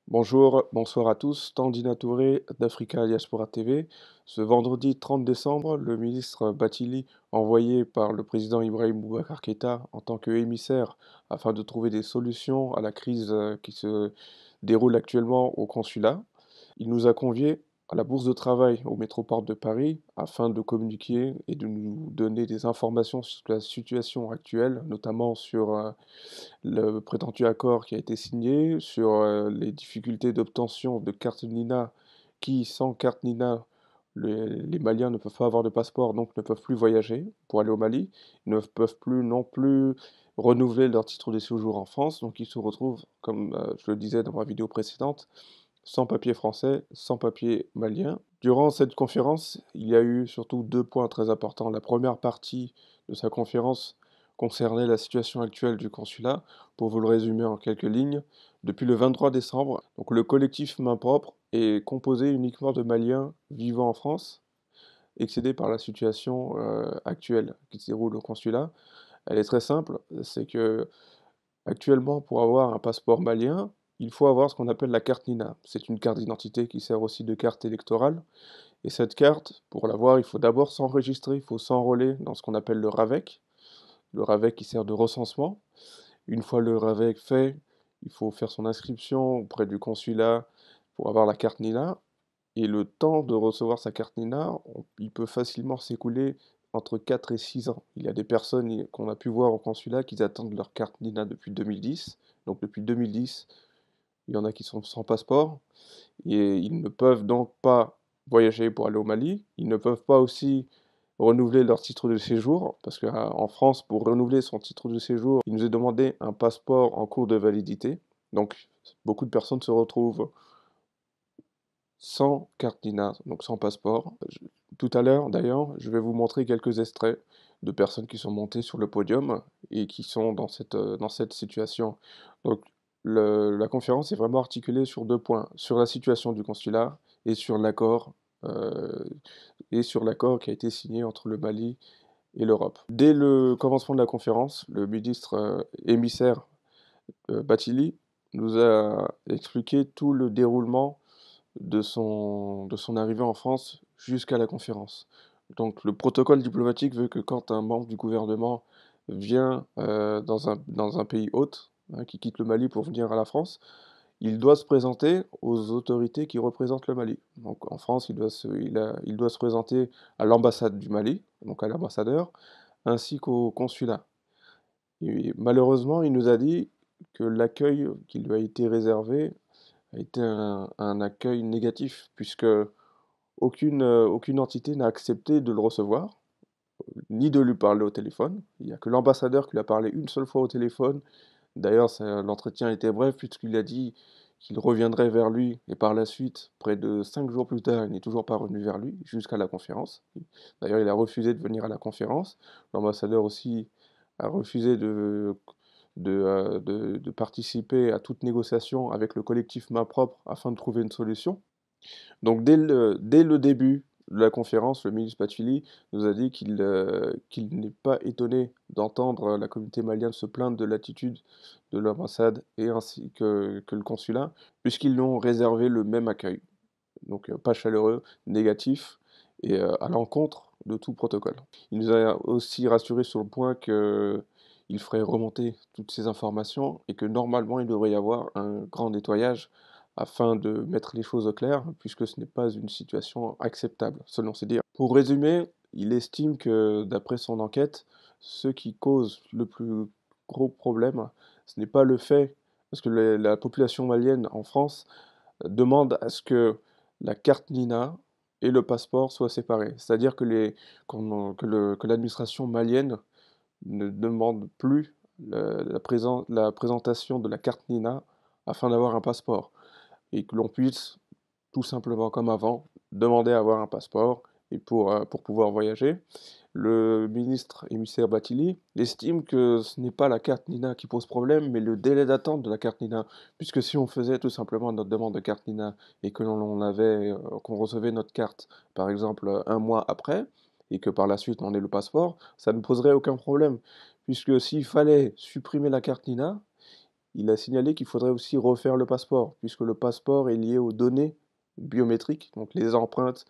Bonjour, bonsoir à tous. Tandina Touré d'Africa Diaspora TV. Ce vendredi 30 décembre, le ministre Bathily, envoyé par le président Ibrahim Boubacar Keïta en tant qu'émissaire afin de trouver des solutions à la crise qui se déroule actuellement au consulat, il nous a conviés à la Bourse de travail au Métroport de Paris afin de communiquer et de nous donner des informations sur la situation actuelle, notamment sur le prétendu accord qui a été signé, sur les difficultés d'obtention de carte Nina, qui sans carte Nina, les Maliens ne peuvent pas avoir de passeport, donc ne peuvent plus voyager pour aller au Mali. Ils ne peuvent plus non plus renouveler leur titre de séjour en France, donc ils se retrouvent, comme je le disais dans ma vidéo précédente, sans papier français, sans papier malien. Durant cette conférence, il y a eu surtout deux points très importants. La première partie de sa conférence concernait la situation actuelle du consulat. Pour vous le résumer en quelques lignes, depuis le 23 décembre, donc le collectif Main Propre est composé uniquement de Maliens vivant en France, excédés par la situation actuelle qui se déroule au consulat. Elle est très simple, c'est que actuellement, pour avoir un passeport malien, il faut avoir ce qu'on appelle la carte Nina. C'est une carte d'identité qui sert aussi de carte électorale. Et cette carte, pour l'avoir, il faut d'abord s'enregistrer, il faut s'enrôler dans ce qu'on appelle le RAVEC. Le RAVEC qui sert de recensement. Une fois le RAVEC fait, il faut faire son inscription auprès du consulat pour avoir la carte Nina. Et le temps de recevoir sa carte Nina, il peut facilement s'écouler entre 4 et 6 ans. Il y a des personnes qu'on a pu voir au consulat qui attendent leur carte Nina depuis 2010. Donc depuis 2010, il y en a qui sont sans passeport et ils ne peuvent donc pas voyager pour aller au Mali. Ils ne peuvent pas aussi renouveler leur titre de séjour parce qu'en France, pour renouveler son titre de séjour, il nous est demandé un passeport en cours de validité. Donc beaucoup de personnes se retrouvent sans carte d'INA, donc sans passeport. Tout à l'heure, d'ailleurs, je vais vous montrer quelques extraits de personnes qui sont montées sur le podium et qui sont dans cette situation. Donc, la conférence est vraiment articulée sur deux points, sur la situation du consulat et sur euh, l'accord qui a été signé entre le Mali et l'Europe. Dès le commencement de la conférence, le ministre émissaire Bathily nous a expliqué tout le déroulement de son arrivée en France jusqu'à la conférence. Donc le protocole diplomatique veut que quand un membre du gouvernement vient dans un pays hôte, hein, qui quitte le Mali pour venir à la France, il doit se présenter aux autorités qui représentent le Mali. Donc en France, il doit se présenter à l'ambassade du Mali, donc à l'ambassadeur, ainsi qu'au consulat. Et malheureusement, il nous a dit que l'accueil qui lui a été réservé a été un accueil négatif, puisque aucune entité n'a accepté de le recevoir, ni de lui parler au téléphone. Il n'y a que l'ambassadeur qui lui a parlé une seule fois au téléphone. D'ailleurs, l'entretien était bref, puisqu'il a dit qu'il reviendrait vers lui, et par la suite, près de 5 jours plus tard, il n'est toujours pas revenu vers lui, jusqu'à la conférence. D'ailleurs, il a refusé de venir à la conférence. L'ambassadeur aussi a refusé de participer à toute négociation avec le collectif Main Propre afin de trouver une solution. Donc dès le début de la conférence, le ministre Patchili nous a dit qu'il n'est pas étonné d'entendre la communauté malienne se plaindre de l'attitude de l'ambassade et ainsi que le consulat, puisqu'ils lui ont réservé le même accueil. Donc pas chaleureux, négatif et à l'encontre de tout protocole. Il nous a aussi rassuré sur le point qu'il ferait remonter toutes ces informations et que normalement il devrait y avoir un grand nettoyage afin de mettre les choses au clair, puisque ce n'est pas une situation acceptable, selon ses dires. Pour résumer, il estime que, d'après son enquête, ce qui cause le plus gros problème, ce n'est pas le fait, parce que la population malienne en France demande à ce que la carte Nina et le passeport soient séparés. C'est-à-dire que l'administration malienne ne demande plus la présentation de la carte Nina afin d'avoir un passeport et que l'on puisse, tout simplement comme avant, demander à avoir un passeport et pour pouvoir voyager. Le ministre émissaire Bathily estime que ce n'est pas la carte Nina qui pose problème, mais le délai d'attente de la carte Nina. Puisque si on faisait tout simplement notre demande de carte Nina et que qu'on recevait notre carte, par exemple, un mois après, et que par la suite on ait le passeport, ça ne poserait aucun problème. Puisque s'il fallait supprimer la carte Nina, il a signalé qu'il faudrait aussi refaire le passeport, puisque le passeport est lié aux données biométriques, donc les empreintes,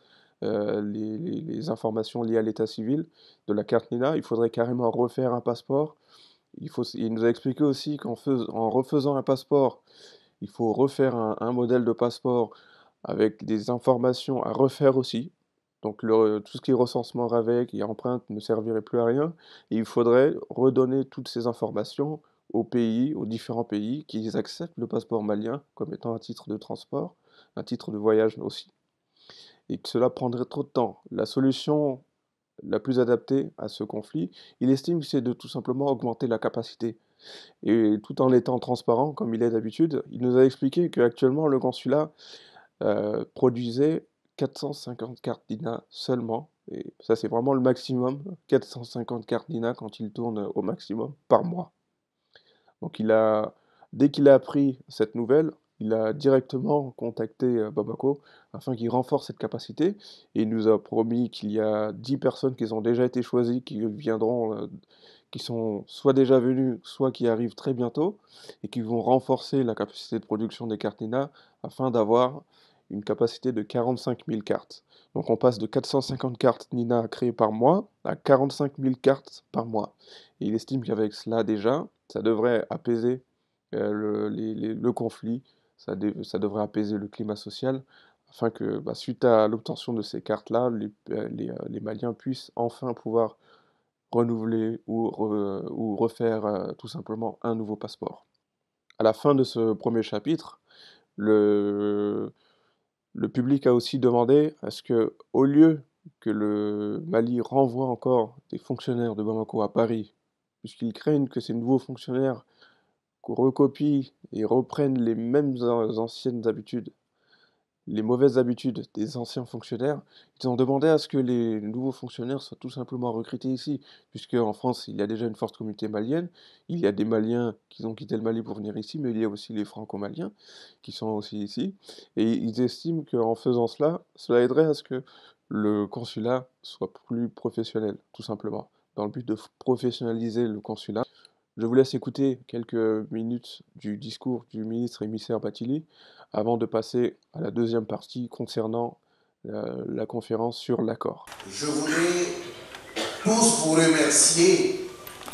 les informations liées à l'état civil de la carte NINA. Il faudrait carrément refaire un passeport. Il nous a expliqué aussi en refaisant un passeport, il faut refaire un modèle de passeport avec des informations à refaire aussi. Donc tout ce qui est recensement RAVEC et empreinte ne servirait plus à rien. Et il faudrait redonner toutes ces informations aux pays, aux différents pays, qui acceptent le passeport malien comme étant un titre de transport, un titre de voyage aussi. Et que cela prendrait trop de temps. La solution la plus adaptée à ce conflit, il estime que c'est de tout simplement augmenter la capacité. Et tout en étant transparent, comme il est d'habitude, il nous a expliqué qu'actuellement le consulat produisait 450 cartes DINA seulement. Et ça, c'est vraiment le maximum. 450 cartes DINA quand il tourne au maximum par mois. Donc dès qu'il a appris cette nouvelle, il a directement contacté Bamako afin qu'il renforce cette capacité. Et il nous a promis qu'il y a 10 personnes qui ont déjà été choisies, qui viendront, qui sont soit déjà venues, soit qui arrivent très bientôt, et qui vont renforcer la capacité de production des cartes NINA afin d'avoir une capacité de 45 000 cartes. Donc on passe de 450 cartes NINA créées par mois à 45 000 cartes par mois. Et il estime qu'avec cela déjà, ça devrait apaiser le conflit, ça devrait apaiser le climat social, afin que, suite à l'obtention de ces cartes-là, les Maliens puissent enfin pouvoir renouveler ou refaire tout simplement un nouveau passeport. À la fin de ce premier chapitre, le, le public a aussi demandé à ce que, au lieu que le Mali renvoie encore des fonctionnaires de Bamako à Paris, puisqu'ils craignent que ces nouveaux fonctionnaires recopient et reprennent les mêmes anciennes habitudes, les mauvaises habitudes des anciens fonctionnaires, ils ont demandé à ce que les nouveaux fonctionnaires soient tout simplement recrutés ici, puisque en France, il y a déjà une forte communauté malienne, il y a des Maliens qui ont quitté le Mali pour venir ici, mais il y a aussi les Franco-Maliens qui sont aussi ici, et ils estiment qu'en faisant cela, cela aiderait à ce que le consulat soit plus professionnel, tout simplement, dans le but de professionnaliser le consulat. Je vous laisse écouter quelques minutes du discours du ministre émissaire Bathily avant de passer à la deuxième partie concernant la conférence sur l'accord. Je voulais tous vous remercier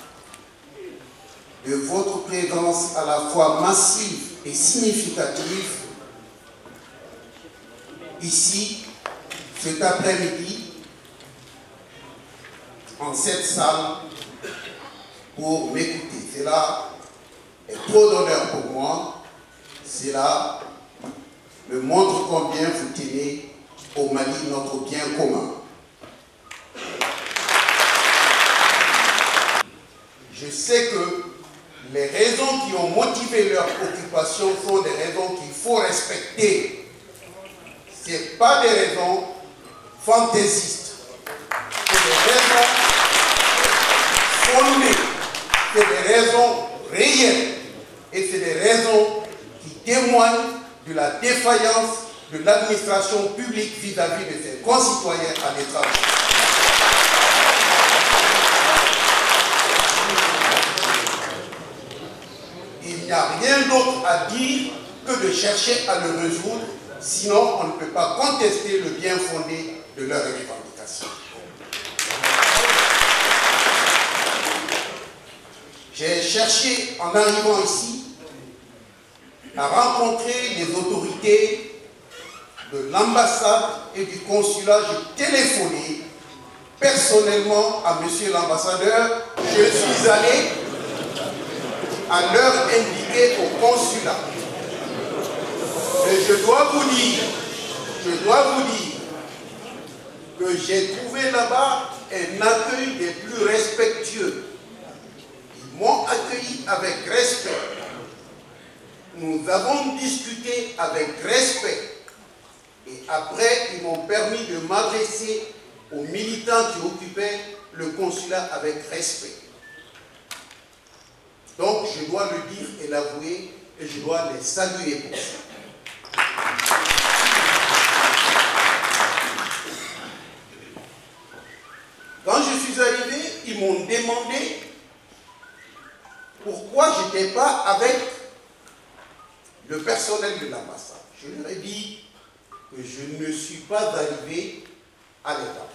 de votre présence à la fois massive et significative ici, cet après-midi, en cette salle, pour m'écouter. Cela est trop d'honneur pour moi. Cela me montre combien vous tenez au Mali notre bien commun. Je sais que les raisons qui ont motivé leur occupation sont des raisons qu'il faut respecter. Ce n'est pas des raisons fantaisistes. C'est des raisons fondées. C'est des raisons réelles. Et c'est des raisons qui témoignent de la défaillance de l'administration publique vis-à-vis de ses concitoyens à l'étranger. Il n'y a rien d'autre à dire que de chercher à le résoudre, sinon on ne peut pas contester le bien fondé de leurs revendications. J'ai cherché, en arrivant ici, à rencontrer les autorités de l'ambassade et du consulat. J'ai téléphoné personnellement à monsieur l'ambassadeur. Je suis allé à l'heure indiquée au consulat. Et je dois vous dire que j'ai trouvé là-bas un accueil des plus respectueux. Ils m'ont accueilli avec respect. Nous avons discuté avec respect. Et après, ils m'ont permis de m'adresser aux militants qui occupaient le consulat avec respect. Donc, je dois le dire et l'avouer, et je dois les saluer pour ça. Quand je suis arrivé, ils m'ont demandé pourquoi je n'étais pas avec le personnel de l'ambassade. Je leur ai dit que je ne suis pas arrivé à les avoir.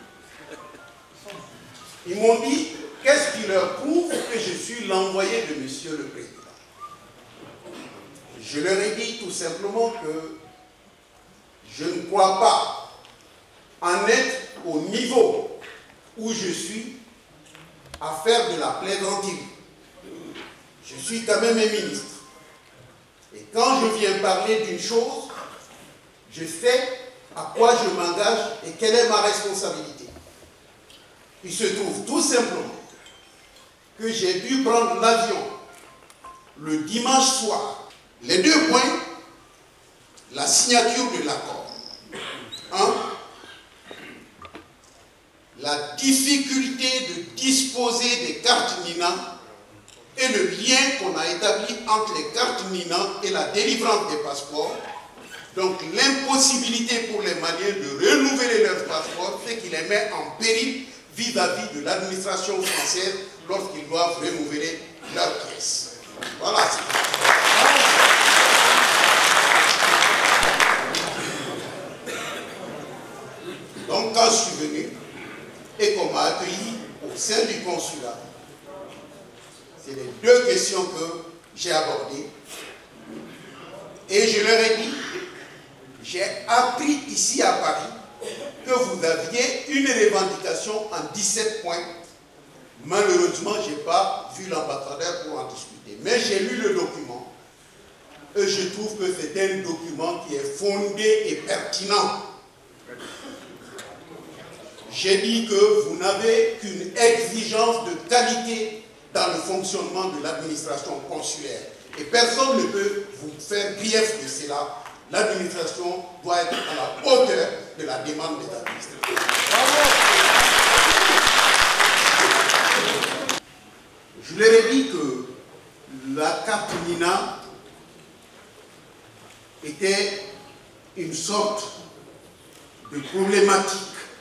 Ils m'ont dit, qu'est-ce qui leur prouve que je suis l'envoyé de Monsieur le Président? Je leur ai dit tout simplement que je ne crois pas en être au niveau où je suis à faire de la plaisanterie. Je suis quand même un ministre. Et quand je viens parler d'une chose, je sais à quoi je m'engage et quelle est ma responsabilité. Il se trouve tout simplement que j'ai dû prendre l'avion le dimanche soir. Les 2 points, la signature de l'accord. 1. La difficulté de disposer des cartes NINA et le lien qu'on a établi entre les cartes NINA et la délivrance des passeports. Donc l'impossibilité pour les Maliens de renouveler leurs passeports, c'est qui les met en péril vis-à-vis de l'administration française lorsqu'ils doivent renouveler leurs pièces. Voilà. Donc quand je suis venu et qu'on m'a accueilli au sein du consulat, c'est les 2 questions que j'ai abordées. Et je leur ai dit, j'ai appris ici à Paris que vous aviez une revendication en 17 points. Malheureusement, je n'ai pas vu l'ambassadeur pour en discuter. Mais j'ai lu le document et je trouve que c'est un document qui est fondé et pertinent. J'ai dit que vous n'avez qu'une exigence de qualité dans le fonctionnement de l'administration consulaire. Et personne ne peut vous faire grief de cela. L'administration doit être à la hauteur de la demande des administrateurs. Je leur ai dit que la carte NINA était une sorte de problématique,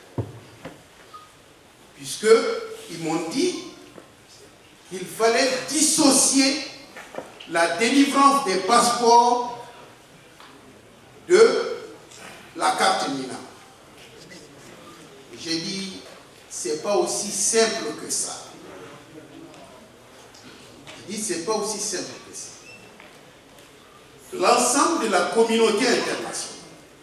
puisqu'ils m'ont dit qu'il fallait dissocier la délivrance des passeports de la carte NINA. J'ai dit, c'est pas aussi simple que ça. J'ai dit, c'est pas aussi simple que ça. L'ensemble de la communauté internationale,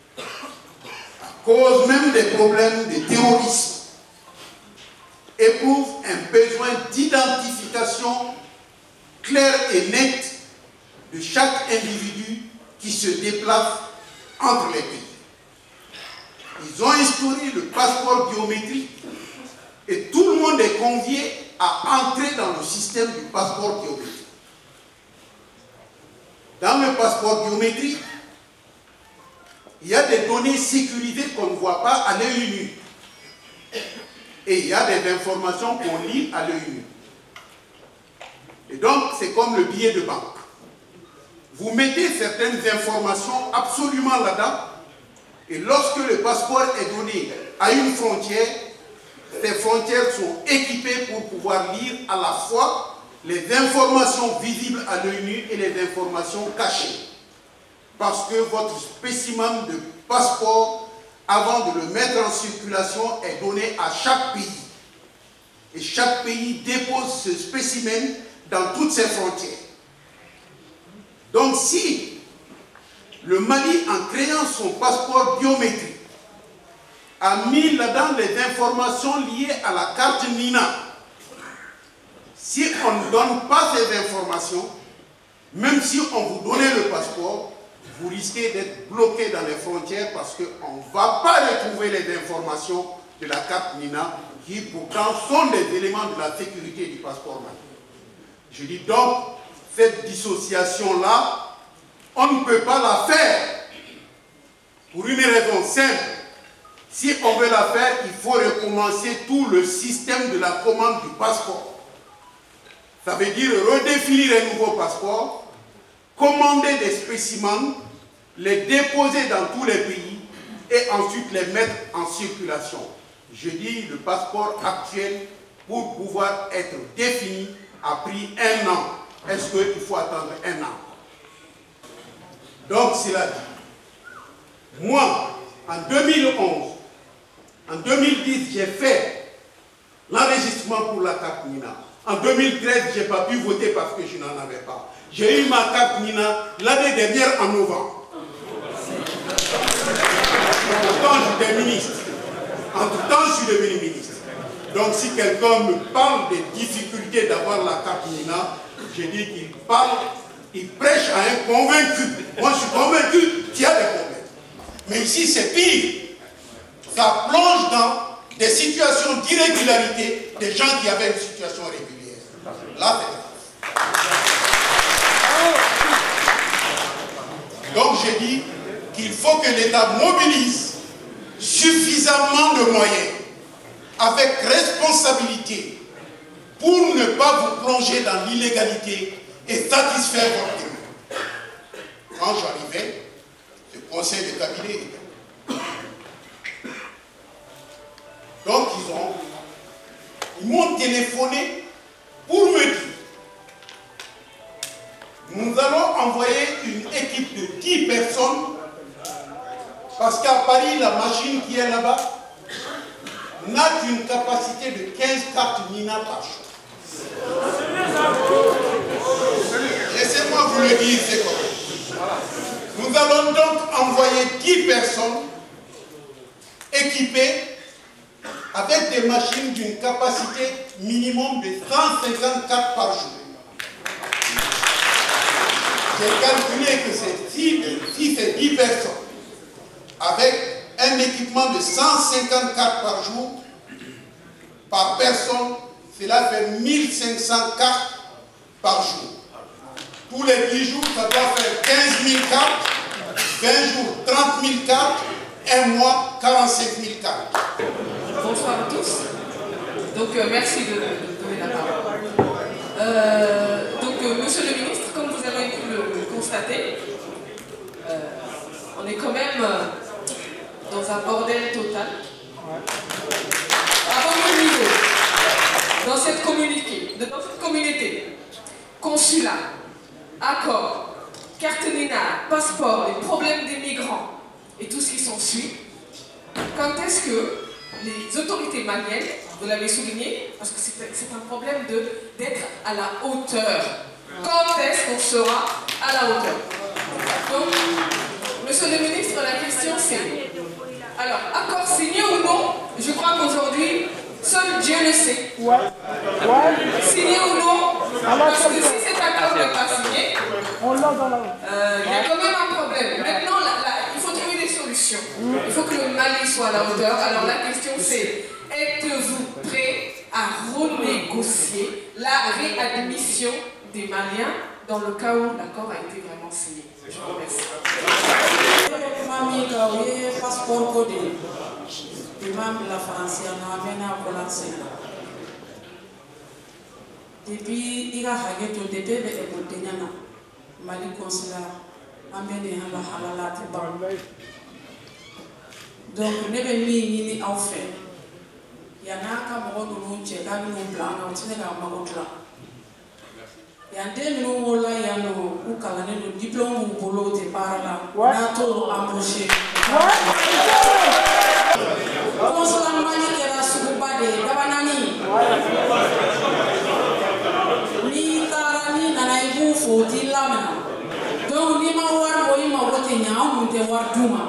à cause même des problèmes de terrorisme, éprouve un besoin d'identification claire et nette de chaque individu qui se déplace entre les pays. Ils ont instauré le passeport biométrique et tout le monde est convié à entrer dans le système du passeport biométrique. Dans le passeport biométrique, il y a des données sécurisées qu'on ne voit pas à l'œil nu. Et il y a des informations qu'on lit à l'œil nu. Et donc, c'est comme le billet de banque. Vous mettez certaines informations absolument là-dedans, et lorsque le passeport est donné à une frontière, ces frontières sont équipées pour pouvoir lire à la fois les informations visibles à l'œil nu et les informations cachées. Parce que votre spécimen de passeport, avant de le mettre en circulation, est donné à chaque pays. Et chaque pays dépose ce spécimen dans toutes ses frontières. Donc si le Mali, en créant son passeport biométrique, a mis là-dedans les informations liées à la carte NINA, si on ne donne pas ces informations, même si on vous donnait le passeport, vous risquez d'être bloqué dans les frontières parce qu'on ne va pas retrouver les informations de la carte NINA qui pourtant sont des éléments de la sécurité du passeport malien. Je dis donc, cette dissociation-là, on ne peut pas la faire pour une raison simple. Si on veut la faire, il faut recommencer tout le système de la commande du passeport. Ça veut dire redéfinir un nouveau passeport, commander des spécimens, les déposer dans tous les pays et ensuite les mettre en circulation. Je dis le passeport actuel, pour pouvoir être défini, a pris 1 an. Est-ce qu'il faut attendre 1 an? Donc cela dit, moi, en 2011, en 2010, j'ai fait l'enregistrement pour la carte Nina. En 2013, je n'ai pas pu voter parce que je n'en avais pas. J'ai eu ma carte Nina l'année dernière en novembre. Pourtant, j'étais ministre. Entre-temps, je suis devenu ministre. Donc, si quelqu'un me parle des difficultés d'avoir la carte Nina, je dis qu'il parle, il prêche à un convaincu. Moi, je suis convaincu qu'il y a des problèmes. Mais ici, c'est pire. Ça plonge dans des situations d'irrégularité des gens qui avaient une situation régulière. Là, c'est grave. Donc, je dis qu'il faut que l'État mobilise suffisamment de moyens, avec responsabilité, pour ne pas vous plonger dans l'illégalité et satisfaire votre demande. Quand j'arrivais, le conseil de cabinet était. Donc ils m'ont téléphoné pour me dire, nous allons envoyer une équipe de 10 personnes, parce qu'à Paris, la machine qui est là-bas n'a qu'une capacité de 15 cartes Nina par jour. Laissez-moi vous le dire, c'est comme ça. Nous allons donc envoyer 10 personnes équipées avec des machines d'une capacité minimum de 154 par jour. J'ai calculé que si ces 10 personnes, avec un équipement de 154 par jour, par personne, cela fait 1500 cartes par jour. Tous les 10 jours, ça doit faire 15 000 cartes, 20 jours, 30 000 cartes, un mois, 45 000 cartes. Bonsoir à tous. Donc, merci de donner la parole. Monsieur le ministre, comme vous avez pu le constater, on est quand même dans un bordel total. À votre niveau, dans cette communauté, consulat, accord, carte Nina, passeport, les problèmes des migrants et tout ce qui s'ensuit, quand est-ce que les autorités maliennes, vous l'avez souligné, parce que c'est un problème d'être à la hauteur. Quand est-ce qu'on sera à la hauteur? Donc, monsieur le ministre, la question c'est, alors, accord signé ou non? Je crois qu'aujourd'hui, seul Dieu le sait. Signé ou non? Parce que si cet accord n'est pas signé, il y a quand même un problème. Maintenant, il faut trouver des solutions. Il faut que le Mali soit à la hauteur. Alors la question c'est, êtes-vous prêt à renégocier la réadmission des Maliens dans le cas où l'accord a été vraiment signé? Je vous remercie. Depuis il a hageto depuis be ebotenya Mali consulat amene hala halala te ba. Donc ne be mi ni aw fe ya na ka mo do no che ka no plan na tsene ka ma ko tla ya de no wola ya no ku kala ne do diplôme bu bolo te para na to embauché consulat Mali era suba de gabanani donc ni ma war boy ma wote nyaaw mu te war duma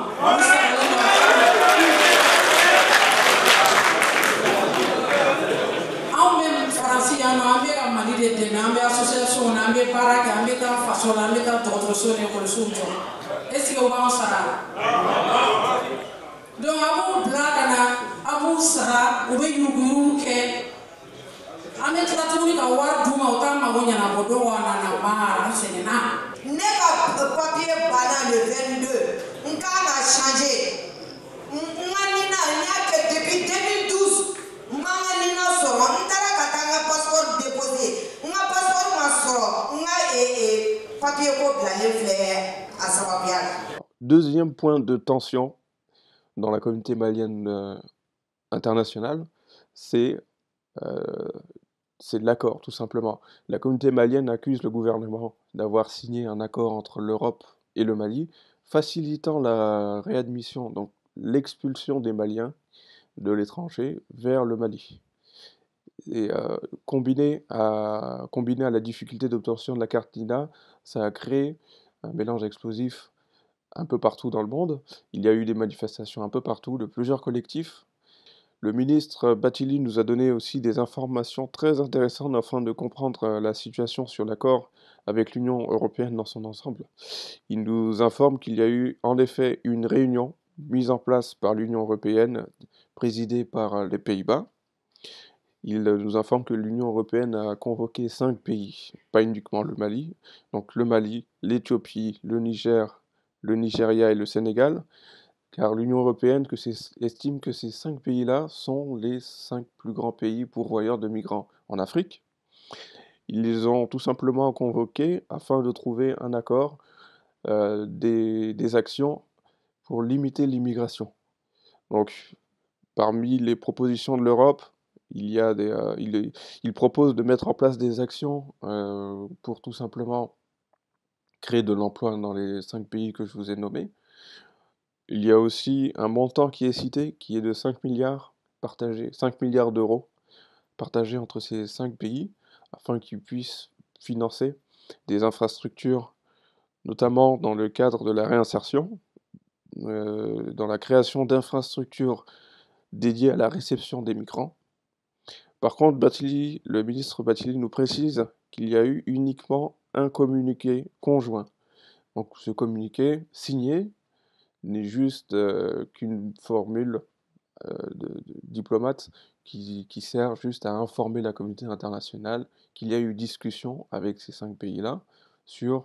aw même français ya no ambe ka mali de ambe association ambe paraka ambe ka façon ambe ka d'autres choses ko sunjo est-ce que on va sara donc abu blagana abu sara ube yuguru ke ame tratuni ka war duma otama gonya na bodo wana na mara senena. N'est papier banal le 22. On a changé. On a que depuis 2012. On a passeport déposé. On a passeport on a papier à sa. Deuxième point de tension dans la communauté malienne internationale, c'est l'accord, tout simplement. La communauté malienne accuse le gouvernement d'avoir signé un accord entre l'Europe et le Mali, facilitant la réadmission, donc l'expulsion des Maliens de l'étranger vers le Mali. Et combiné à la difficulté d'obtention de la carte NINA, ça a créé un mélange explosif un peu partout dans le monde. Il y a eu des manifestations un peu partout de plusieurs collectifs. Le ministre Bathily nous a donné aussi des informations très intéressantes afin de comprendre la situation sur l'accord avec l'Union européenne dans son ensemble. Il nous informe qu'il y a eu en effet une réunion mise en place par l'Union européenne, présidée par les Pays-Bas. Il nous informe que l'Union européenne a convoqué 5 pays, pas uniquement le Mali, donc le Mali, l'Éthiopie, le Niger, le Nigeria et le Sénégal, car l'Union européenne estime que ces 5 pays-là sont les 5 plus grands pays pourvoyeurs de migrants en Afrique. Ils les ont tout simplement convoqués afin de trouver un accord, des actions pour limiter l'immigration. Donc, parmi les propositions de l'Europe, il propose de mettre en place des actions pour tout simplement créer de l'emploi dans les 5 pays que je vous ai nommés. Il y a aussi un montant qui est cité, qui est de 5 milliards partagés, 5 milliards d'euros partagés entre ces 5 pays, afin qu'ils puissent financer des infrastructures, notamment dans le cadre de la réinsertion, dans la création d'infrastructures dédiées à la réception des migrants. Par contre, le ministre Bathily nous précise qu'il y a eu uniquement un communiqué conjoint. Donc ce communiqué signé n'est juste qu'une formule de diplomate qui sert juste à informer la communauté internationale qu'il y a eu discussion avec ces 5 pays-là sur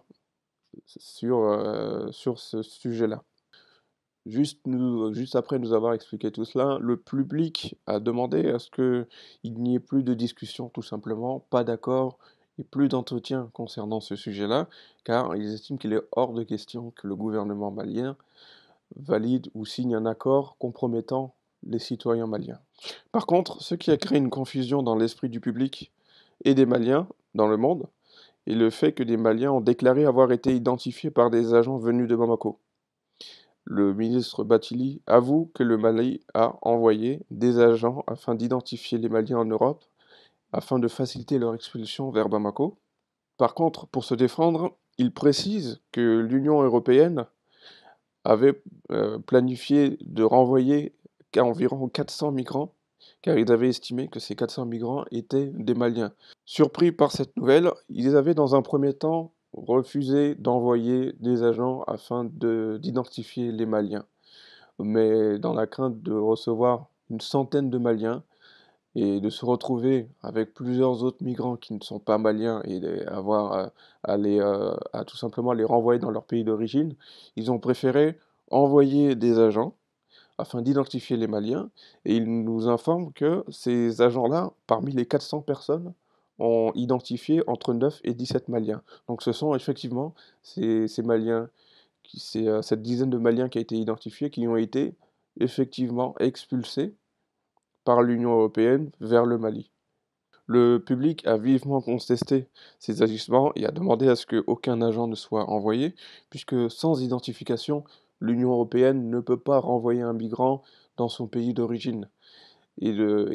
ce sujet-là. Juste après nous avoir expliqué tout cela, le public a demandé à ce qu'il n'y ait plus de discussion, tout simplement, pas d'accord et plus d'entretien concernant ce sujet-là, car ils estiment qu'il est hors de question que le gouvernement malien valide ou signe un accord compromettant les citoyens maliens. Par contre, ce qui a créé une confusion dans l'esprit du public et des Maliens dans le monde est le fait que des Maliens ont déclaré avoir été identifiés par des agents venus de Bamako. Le ministre Bathily avoue que le Mali a envoyé des agents afin d'identifier les Maliens en Europe, afin de faciliter leur expulsion vers Bamako. Par contre, pour se défendre, il précise que l'Union européenne avait planifié de renvoyer environ 400 migrants, car ils avaient estimé que ces 400 migrants étaient des Maliens. Surpris par cette nouvelle, ils avaient dans un premier temps refusé d'envoyer des agents afin d'identifier les Maliens. Mais dans la crainte de recevoir une centaine de Maliens et de se retrouver avec plusieurs autres migrants qui ne sont pas maliens et avoir à tout simplement les renvoyer dans leur pays d'origine, ils ont préféré envoyer des agents afin d'identifier les Maliens, et ils nous informent que ces agents-là, parmi les 400 personnes, ont identifié entre 9 et 17 Maliens. Donc ce sont effectivement ces Maliens, cette dizaine de Maliens qui a été identifiée, qui ont été effectivement expulsés par l'Union européenne vers le Mali. Le public a vivement contesté ces agissements et a demandé à ce qu'aucun agent ne soit envoyé, puisque sans identification, l'Union européenne ne peut pas renvoyer un migrant dans son pays d'origine. Et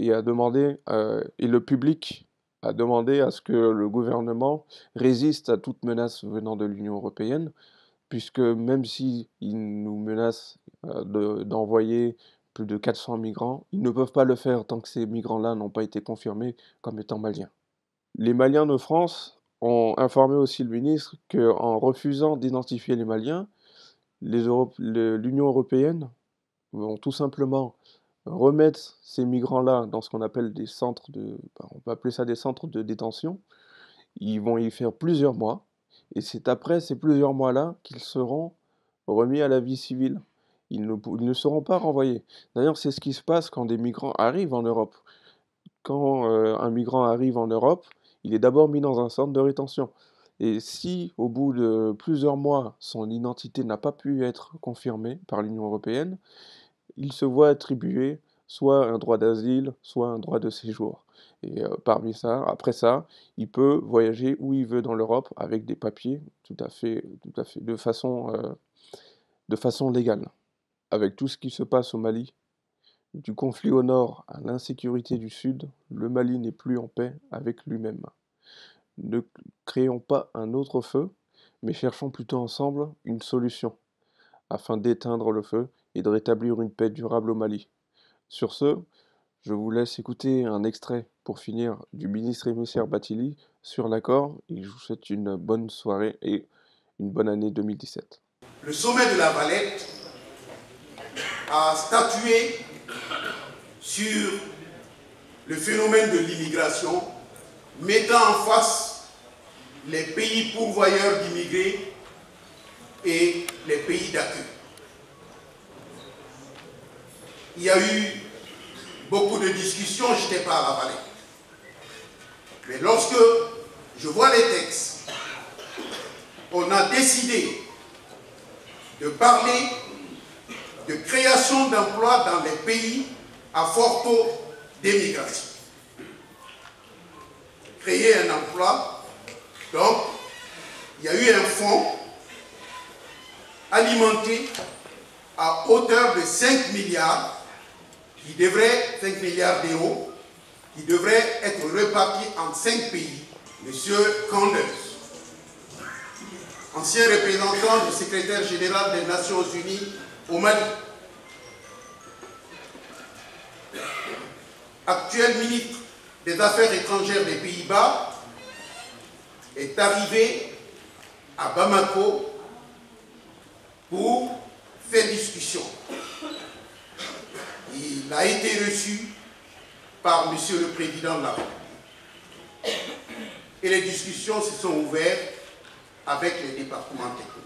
le public a demandé à ce que le gouvernement résiste à toute menace venant de l'Union européenne, puisque même s'ils nous menacent d'envoyer plus de 400 migrants, ils ne peuvent pas le faire tant que ces migrants-là n'ont pas été confirmés comme étant maliens. Les Maliens de France ont informé aussi le ministre qu'en refusant d'identifier les Maliens, l'Union européenne vont tout simplement remettre ces migrants-là dans ce qu'on appelle des centres on peut appeler ça des centres de détention. Ils vont y faire plusieurs mois, et c'est après ces plusieurs mois-là qu'ils seront remis à la vie civile. Ils ne seront pas renvoyés. D'ailleurs, c'est ce qui se passe quand des migrants arrivent en Europe. Quand un migrant arrive en Europe, il est d'abord mis dans un centre de rétention. Et si, au bout de plusieurs mois, son identité n'a pas pu être confirmée par l'Union européenne, il se voit attribuer soit un droit d'asile, soit un droit de séjour. Et parmi ça, après ça, il peut voyager où il veut dans l'Europe avec des papiers tout à fait, de façon légale. Avec tout ce qui se passe au Mali, du conflit au nord à l'insécurité du sud, le Mali n'est plus en paix avec lui-même. Ne créons pas un autre feu, mais cherchons plutôt ensemble une solution, afin d'éteindre le feu et de rétablir une paix durable au Mali. Sur ce, je vous laisse écouter un extrait pour finir du ministre émissaire Bathily sur l'accord et je vous souhaite une bonne soirée et une bonne année 2017. Le sommet de la Valette a statué sur le phénomène de l'immigration, mettant en face les pays pourvoyeurs d'immigrés et les pays d'accueil. Il y a eu beaucoup de discussions, je n'étais pas à la Valette. Mais lorsque je vois les textes, on a décidé de parler de création d'emplois dans les pays à fort taux d'émigration. Créer un emploi, donc il y a eu un fonds alimenté à hauteur de 5 milliards, 5 milliards d'euros, qui devraient être repartis en 5 pays. Monsieur Kanders, ancien représentant du secrétaire général des Nations Unies au Mali, actuel ministre des Affaires étrangères des Pays-Bas, est arrivé à Bamako pour faire discussion. Il a été reçu par Monsieur le Président de la République. Et les discussions se sont ouvertes avec les départements techniques.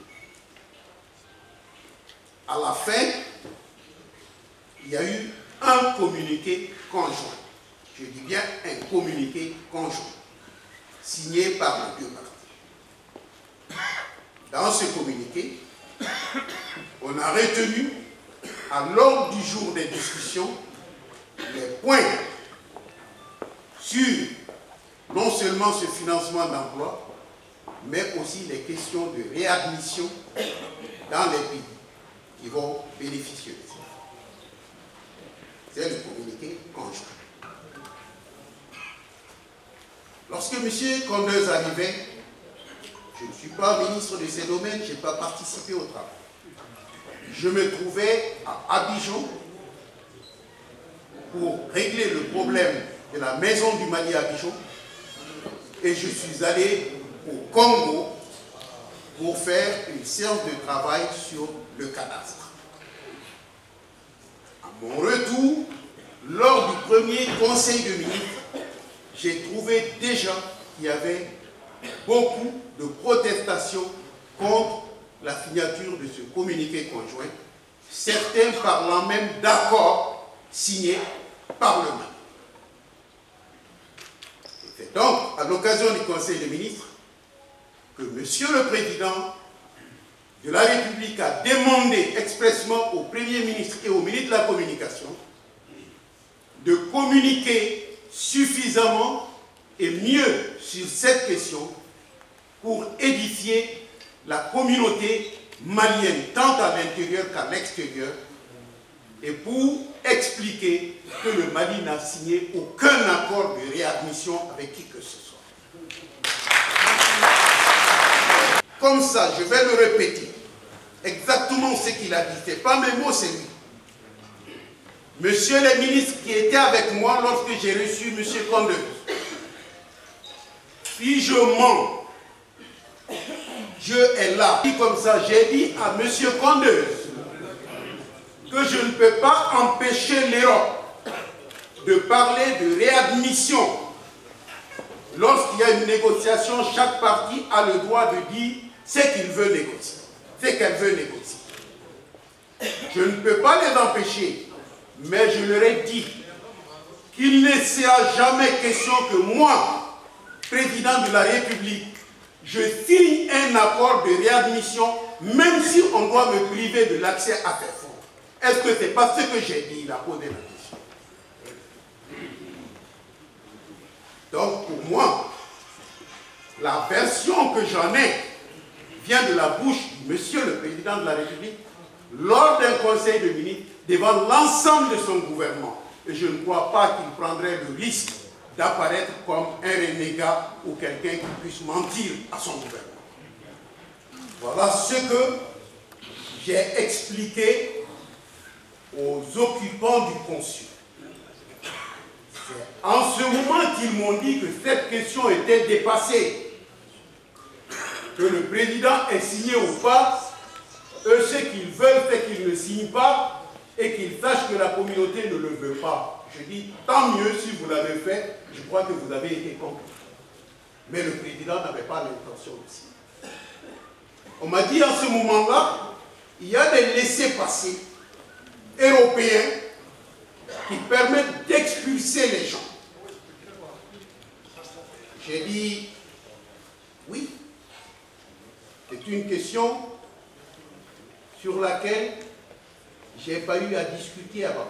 À la fin, il y a eu un communiqué conjoint. Je dis bien un communiqué conjoint, signé par les deux parties. Dans ce communiqué, on a retenu à l'ordre du jour des discussions les points sur non seulement ce financement d'emploi, mais aussi les questions de réadmission dans les pays qui vont bénéficier de ça. C'est le communiqué conjoint. Lorsque M. Kanders arrivait, je ne suis pas ministre de ces domaines, je n'ai pas participé au travail. Je me trouvais à Abidjan pour régler le problème de la maison du Mali à Abidjan et je suis allé au Congo pour faire une séance de travail sur le cadastre. À mon retour, lors du premier conseil de ministres, j'ai trouvé déjà qu'il y avait beaucoup de protestations contre la signature de ce communiqué conjoint, certains parlant même d'accords signés par le Mali. C'est donc à l'occasion du Conseil des ministres que Monsieur le Président de la République a demandé expressément au Premier ministre et au ministre de la Communication de communiquer suffisamment et mieux sur cette question pour édifier la communauté malienne, tant à l'intérieur qu'à l'extérieur, et pour expliquer que le Mali n'a signé aucun accord de réadmission avec qui que ce soit. Comme ça, je vais le répéter, exactement ce qu'il a dit, ce n'est pas mes mots, c'est lui. Monsieur le ministre qui était avec moi lorsque j'ai reçu M. Kanders, si je mens, Dieu est là. Comme ça, j'ai dit à M. Kanders que je ne peux pas empêcher l'Europe de parler de réadmission. Lorsqu'il y a une négociation, chaque partie a le droit de dire ce qu'il veut négocier, ce qu'elle veut négocier. Je ne peux pas les empêcher, mais je leur ai dit qu'il ne sera jamais question que moi, président de la République, je signe un accord de réadmission, même si on doit me priver de l'accès à ces fonds. Est-ce que ce n'est pas ce que j'ai dit? Il a posé la question. Donc pour moi, la version que j'en ai vient de la bouche de Monsieur le Président de la République lors d'un conseil de ministres devant l'ensemble de son gouvernement. Et je ne crois pas qu'il prendrait le risque d'apparaître comme un renégat ou quelqu'un qui puisse mentir à son gouvernement. Voilà ce que j'ai expliqué aux occupants du consul. C'est en ce moment qu'ils m'ont dit que cette question était dépassée, que le président est signé ou pas. Eux, ce qu'ils veulent, c'est qu'ils ne signent pas et qu'ils sachent que la communauté ne le veut pas. Je dis, tant mieux si vous l'avez fait, je crois que vous avez été compris. Mais le président n'avait pas l'intention de signer. On m'a dit en ce moment-là, il y a des laissez-passer européens qui permettent d'expulser les gens. J'ai dit, oui, c'est une question sur laquelle je n'ai pas eu à discuter avant.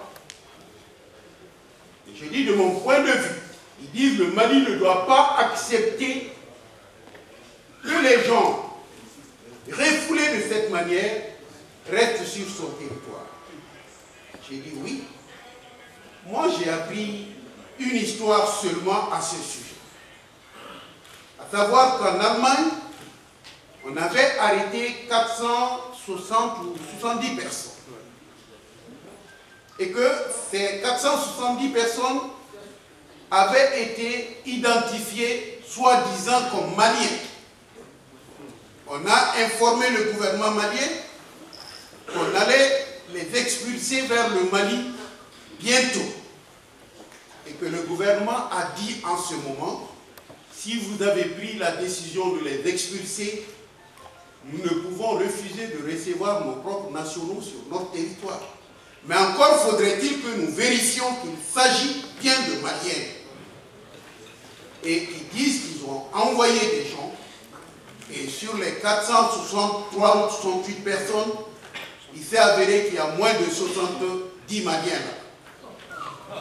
J'ai dit de mon point de vue, ils disent que le Mali ne doit pas accepter que les gens refoulés de cette manière restent sur son territoire. J'ai dit oui. Moi j'ai appris une histoire seulement à ce sujet. À savoir qu'en Allemagne, on avait arrêté 460 ou 70 personnes. Et que ces 470 personnes avaient été identifiées, soi-disant comme maliens. On a informé le gouvernement malien qu'on allait les expulser vers le Mali bientôt. Et que le gouvernement a dit en ce moment, si vous avez pris la décision de les expulser, nous ne pouvons refuser de recevoir nos propres nationaux sur notre territoire. Mais encore faudrait-il que nous vérifions qu'il s'agit bien de Maliens. Et ils disent qu'ils ont envoyé des gens, et sur les 463 ou 68 personnes, il s'est avéré qu'il y a moins de 70 Maliens là.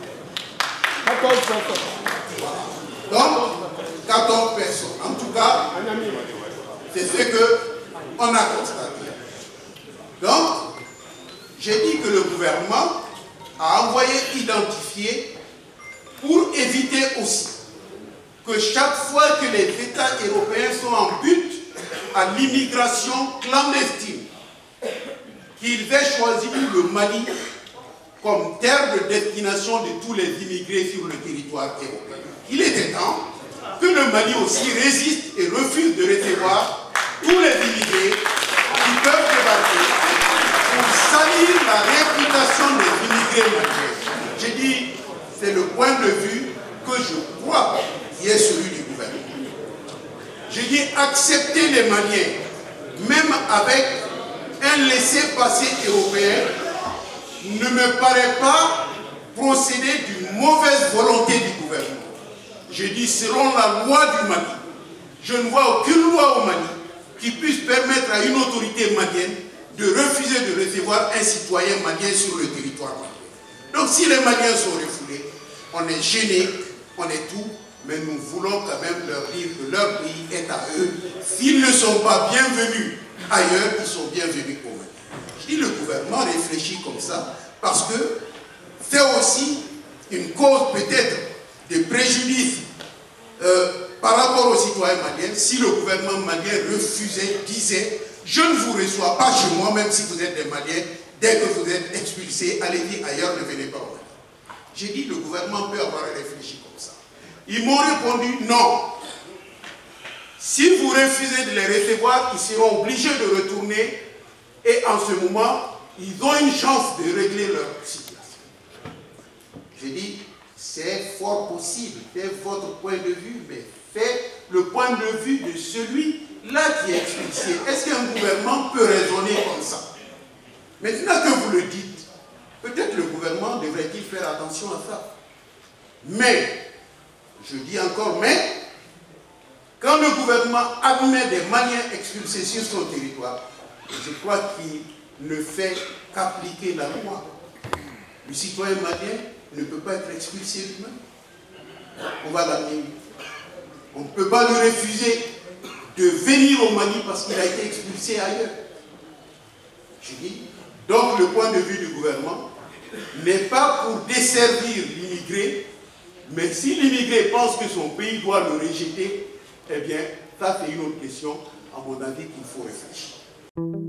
Donc, 14 personnes. En tout cas, c'est ce qu'on a constaté. Donc, j'ai dit que le gouvernement a envoyé identifier pour éviter aussi que chaque fois que les États européens sont en but à l'immigration clandestine, qu'ils aient choisi le Mali comme terre de destination de tous les immigrés sur le territoire européen. Il était temps que le Mali aussi résiste et refuse de recevoir tous les immigrés qui peuvent débarquer pour salir la réputation des immigrés maliens. J'ai dit, c'est le point de vue que je crois qui est celui du gouvernement. J'ai dit, accepter les Maliens, même avec un laissez-passer européen, ne me paraît pas procéder d'une mauvaise volonté du gouvernement. J'ai dit, selon la loi du Mali, je ne vois aucune loi au Mali qui puisse permettre à une autorité malienne de refuser de recevoir un citoyen malien sur le territoire malien. Donc si les Maliens sont refoulés, on est gêné, on est tout, mais nous voulons quand même leur dire que leur pays est à eux. S'ils ne sont pas bienvenus ailleurs, ils sont bienvenus au Mali. Je dis, le gouvernement réfléchit comme ça, parce que c'est aussi une cause peut-être de préjudice par rapport aux citoyens maliens. Si le gouvernement malien refusait, disait, je ne vous reçois pas chez moi, même si vous êtes des Maliens, dès que vous êtes expulsés, allez-y ailleurs, ne venez pas au Mali. J'ai dit, le gouvernement peut avoir réfléchi comme ça. Ils m'ont répondu, non. Si vous refusez de les recevoir, ils seront obligés de retourner, et en ce moment, ils ont une chance de régler leur situation. J'ai dit, c'est fort possible, c'est votre point de vue, mais c'est le point de vue de celui-là qui est expulsé. Est-ce qu'un gouvernement peut raisonner comme ça? Maintenant que vous le dites, peut-être le gouvernement devrait-il faire attention à ça. Mais, je dis encore, mais, quand le gouvernement admet des Maliens expulsés sur son territoire, je crois qu'il ne fait qu'appliquer la loi. Le citoyen malien ne peut pas être expulsé lui-même. on va l'amener. On ne peut pas lui refuser de venir au Mali parce qu'il a été expulsé ailleurs. Je dis, donc le point de vue du gouvernement n'est pas pour desservir l'immigré, mais si l'immigré pense que son pays doit le rejeter, eh bien, ça c'est une autre question, à mon avis, qu'il faut réfléchir.